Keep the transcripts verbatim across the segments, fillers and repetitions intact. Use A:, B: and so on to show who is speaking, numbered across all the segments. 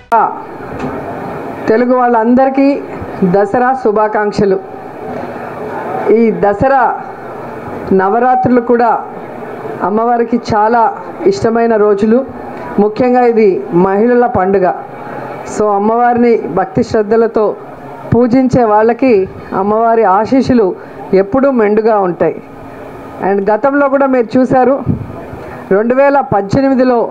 A: తెలుగు వాళ్ళందరికీ దసరా శుభాకాంక్షలు। ఈ దసరా నవరాత్రులు కూడా అమ్మవారికి చాలా ఇష్టమైన రోజులు। ముఖ్యంగా ఇది మహిళల పండుగ। సో అమ్మవారిని భక్తి శ్రద్ధలతో పూజించే వాళ్ళకి అమ్మవారి ఆశీస్సులు ఎప్పుడూ మెండుగా ఉంటాయి। అండ్ గతంలో కూడా మీరు చూశారు, రెండు వేల పద్దెనిమిదిలో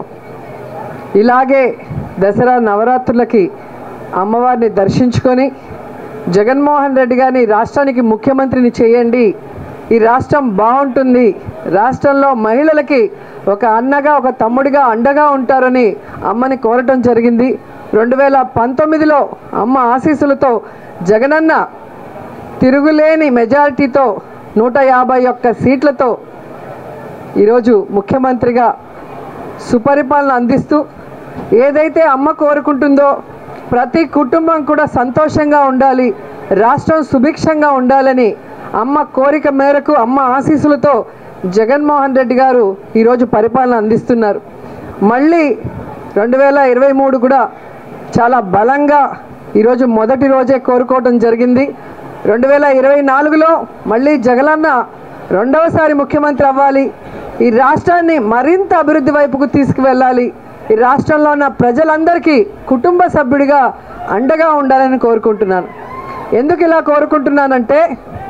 A: ఇలాగే దసరా నవరాత్రులకి అమ్మవారిని దర్శించుకొని జగన్మోహన్ రెడ్డి గారిని రాష్ట్రానికి ముఖ్యమంత్రిని చేయండి, ఈ రాష్ట్రం బాగుంటుంది, రాష్ట్రంలో మహిళలకి ఒక అన్నగా ఒక తమ్ముడిగా అండగా ఉంటారని అమ్మని కోరటం జరిగింది। రెండు వేల పంతొమ్మిదిలో అమ్మ ఆశీస్సులతో జగనన్న తిరుగులేని మెజారిటీతో నూట యాభై ఒక్క సీట్లతో ఈరోజు ముఖ్యమంత్రిగా సుపరిపాలన అందిస్తూ ఏదైతే అమ్మ కోరుకుంటుందో ప్రతి కుటుంబం కూడా సంతోషంగా ఉండాలి, రాష్ట్రం సుభిక్షంగా ఉండాలని అమ్మ కోరిక మేరకు అమ్మ ఆశీస్సులతో జగన్మోహన్ రెడ్డి గారు ఈరోజు పరిపాలన అందిస్తున్నారు। మళ్ళీ రెండు వేల ఇరవై మూడు కూడా చాలా బలంగా ఈరోజు మొదటి రోజే కోరుకోవడం జరిగింది। రెండు వేల ఇరవై నాలుగులో మళ్ళీ జగనన్న రెండవసారి ముఖ్యమంత్రి అవ్వాలి, ఈ రాష్ట్రాన్ని మరింత అభివృద్ధి వైపుకు తీసుకువెళ్ళాలి, ఈ రాష్ట్రంలో ఉన్న ప్రజలందరికీ కుటుంబ సభ్యుడిగా అండగా ఉండాలని కోరుకుంటున్నాను। ఎందుకు ఇలా కోరుకుంటున్నానంటే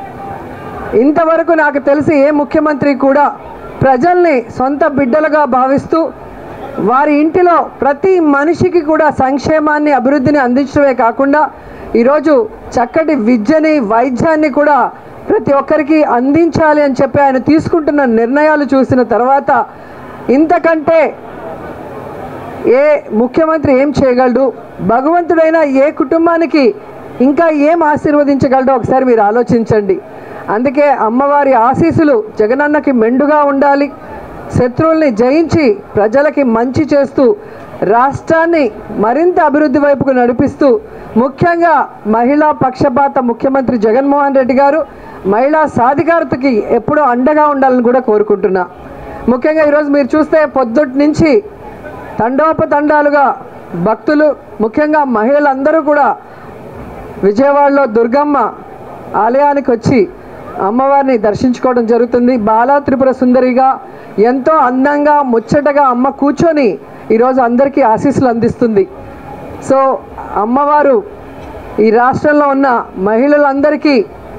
A: ఇంతవరకు నాకు తెలిసి ఏ ముఖ్యమంత్రి కూడా ప్రజల్ని సొంత బిడ్డలుగా భావిస్తూ వారి ఇంటిలో ప్రతి మనిషికి కూడా సంక్షేమాన్ని అభివృద్ధిని అందించడమే కాకుండా ఈరోజు చక్కటి విద్యని వైద్యాన్ని కూడా ప్రతి ఒక్కరికి అందించాలి అని చెప్పి ఆయన తీసుకుంటున్న నిర్ణయాలు చూసిన తర్వాత ఇంతకంటే ఏ ముఖ్యమంత్రి ఏం చేయగలడు, భగవంతుడైనా ఏ కుటుంబానికి ఇంకా ఏం ఆశీర్వదించగలడో ఒకసారి మీరు ఆలోచించండి। అందుకే అమ్మవారి ఆశీస్సులు జగనన్నకి మెండుగా ఉండాలి, శత్రువుల్ని జయించి ప్రజలకి మంచి చేస్తూ రాష్ట్రాన్ని మరింత అభివృద్ధి వైపుకు నడిపిస్తూ ముఖ్యంగా మహిళా పక్షపాత ముఖ్యమంత్రి జగన్మోహన్ రెడ్డి గారు మహిళా సాధికారతకి ఎప్పుడూ అండగా ఉండాలని కూడా కోరుకుంటున్నా। ముఖ్యంగా ఈరోజు మీరు చూస్తే పొద్దుటి నుంచి తండోపతండాలుగా భక్తులు ముఖ్యంగా మహిళలందరూ కూడా విజయవాడలో దుర్గమ్మ ఆలయానికి వచ్చి అమ్మవారిని దర్శించుకోవడం జరుగుతుంది। బాలా త్రిపుర సుందరిగా ఎంతో అందంగా ముచ్చటగా అమ్మ కూర్చొని ఈరోజు అందరికీ ఆశీస్సులు అందిస్తుంది। సో అమ్మవారు ఈ రాష్ట్రంలో ఉన్న మహిళలందరికీ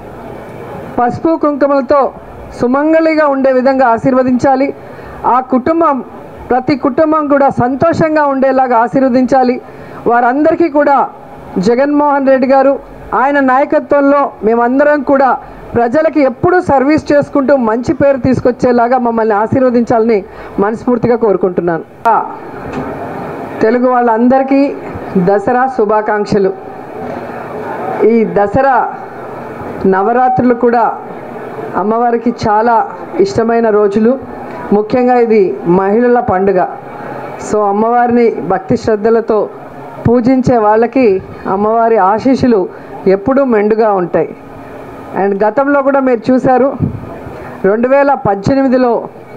A: పసుపు కుంకుమలతో సుమంగళిగా ఉండే విధంగా ఆశీర్వదించాలి, ఆ కుటుంబం ప్రతి కుటుంబం కూడా సంతోషంగా ఉండేలాగా ఆశీర్వదించాలి। వారందరికీ కూడా జగన్మోహన్ రెడ్డి గారు ఆయన నాయకత్వంలో మేమందరం కూడా ప్రజలకి ఎప్పుడూ సర్వీస్ చేసుకుంటూ మంచి పేరు తీసుకొచ్చేలాగా మమ్మల్ని ఆశీర్వదించాలని మనస్ఫూర్తిగా కోరుకుంటున్నాను। తెలుగు వాళ్ళందరికీ దసరా శుభాకాంక్షలు। ఈ దసరా నవరాత్రులు కూడా అమ్మవారికి చాలా ఇష్టమైన రోజులు। ముఖ్యంగా ఇది మహిళల పండుగ। సో అమ్మవారిని భక్తి శ్రద్ధలతో పూజించే వాళ్ళకి అమ్మవారి ఆశీస్సులు ఎప్పుడూ మెండుగా ఉంటాయి। అండ్ గతంలో కూడా మీరు చూశారు, రెండు వేల పద్దెనిమిదిలో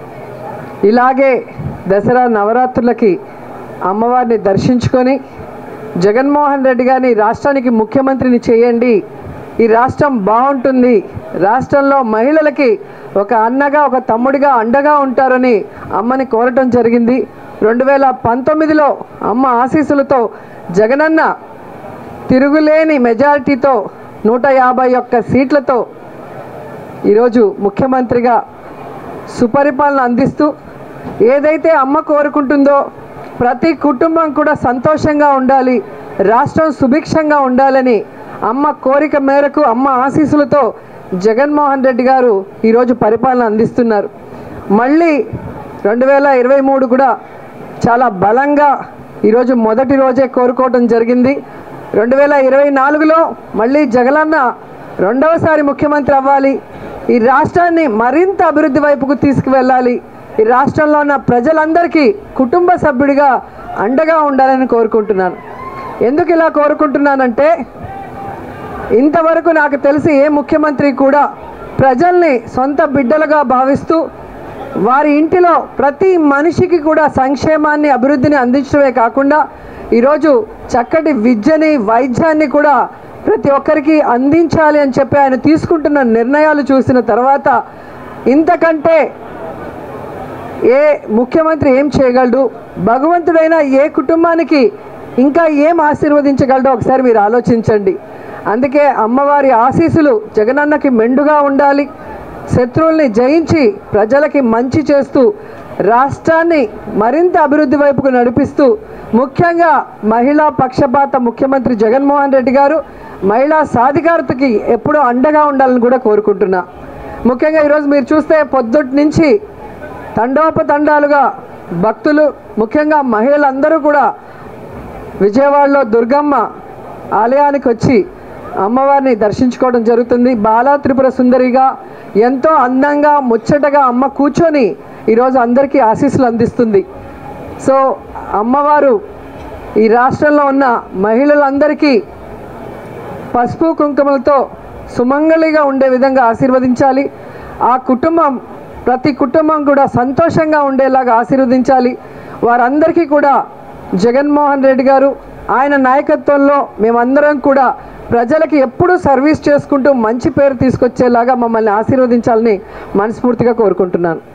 A: ఇలాగే దసరా నవరాత్రులకి అమ్మవారిని దర్శించుకొని జగన్మోహన్ రెడ్డి గారిని రాష్ట్రానికి ముఖ్యమంత్రిని చేయండి, ఈ రాష్ట్రం బాగుంటుంది, రాష్ట్రంలో మహిళలకి ఒక అన్నగా ఒక తమ్ముడిగా అండగా ఉంటారని అమ్మని కోరటం జరిగింది। రెండు వేల పంతొమ్మిదిలో అమ్మ ఆశీస్సులతో జగనన్న తిరుగులేని మెజారిటీతో నూట యాభై ఒక్క సీట్లతో ఈరోజు ముఖ్యమంత్రిగా సుపరిపాలన అందిస్తూ ఏదైతే అమ్మ కోరుకుంటుందో ప్రతి కుటుంబం కూడా సంతోషంగా ఉండాలి, రాష్ట్రం సుభిక్షంగా ఉండాలని అమ్మ కోరిక మేరకు అమ్మ ఆశీస్సులతో జగన్మోహన్ రెడ్డి గారు ఈరోజు పరిపాలన అందిస్తున్నారు। మళ్ళీ రెండు వేల ఇరవై మూడు కూడా చాలా బలంగా ఈరోజు మొదటి రోజే కోరుకోవడం జరిగింది। రెండు వేల ఇరవై నాలుగులో మళ్ళీ జగనన్న రెండవసారి ముఖ్యమంత్రి అవ్వాలి, ఈ రాష్ట్రాన్ని మరింత అభివృద్ధి వైపుకు తీసుకువెళ్ళాలి, ఈ రాష్ట్రంలో ఉన్న ప్రజలందరికీ కుటుంబ సభ్యుడిగా అండగా ఉండాలని కోరుకుంటున్నాను। ఎందుకు ఇలా కోరుకుంటున్నానంటే ఇంతవరకు నాకు తెలిసి ఏ ముఖ్యమంత్రి కూడా ప్రజల్ని సొంత బిడ్డలుగా భావిస్తూ వారి ఇంటిలో ప్రతి మనిషికి కూడా సంక్షేమాన్ని అభివృద్ధిని అందించడమే కాకుండా ఈరోజు చక్కటి విద్యని వైద్యాన్ని కూడా ప్రతి ఒక్కరికి అందించాలి అని చెప్పి ఆయన తీసుకుంటున్న నిర్ణయాలు చూసిన తర్వాత ఇంతకంటే ఏ ముఖ్యమంత్రి ఏం చేయగలడు, భగవంతుడైనా ఏ కుటుంబానికి ఇంకా ఏం ఆశీర్వదించగలడో ఒకసారి మీరు ఆలోచించండి. అందుకే అమ్మవారి ఆశీస్సులు జగనన్నకి మెండుగా ఉండాలి. శత్రువుల్ని జయించి ప్రజలకి మంచి చేస్తూ రాష్ట్రాన్ని మరింత అభివృద్ధి వైపుకు నడిపిస్తూ ముఖ్యంగా మహిళా పక్షపాత ముఖ్యమంత్రి జగన్మోహన్ రెడ్డి గారు మహిళా సాధికారతకి ఎప్పుడూ అండగా ఉండాలని కూడా కోరుకుంటున్నా. ముఖ్యంగా ఈరోజు మీరు చూస్తే పొద్దుటి నుంచి తండోపతండాలుగా భక్తులు ముఖ్యంగా మహిళలందరూ కూడా విజయవాడలో దుర్గమ్మ ఆలయానికి వచ్చి అమ్మవారిని దర్శించుకోవడం జరుగుతుంది. బాలా త్రిపుర సుందరిగా ఎంతో అందంగా ముచ్చటగా అమ్మ కూర్చొని ఈరోజు అందరికీ ఆశీస్సులు అందిస్తుంది. సో అమ్మవారు ఈ రాష్ట్రంలో ఉన్న మహిళలందరికీ పసుపు కుంకుమలతో సుమంగళిగా ఉండే విధంగా ఆశీర్వదించాలి. ఆ కుటుంబం ప్రతి కుటుంబం కూడా సంతోషంగా ఉండేలాగా ఆశీర్వదించాలి. వారందరికీ కూడా జగన్మోహన్ రెడ్డి గారు ఆయన నాయకత్వంలో మేమందరం కూడా ప్రజలకి ఎప్పుడూ సర్వీస్ చేసుకుంటూ మంచి పేరు తీసుకొచ్చేలాగా మమ్మల్ని ఆశీర్వదించాలని మనస్ఫూర్తిగా కోరుకుంటున్నాను.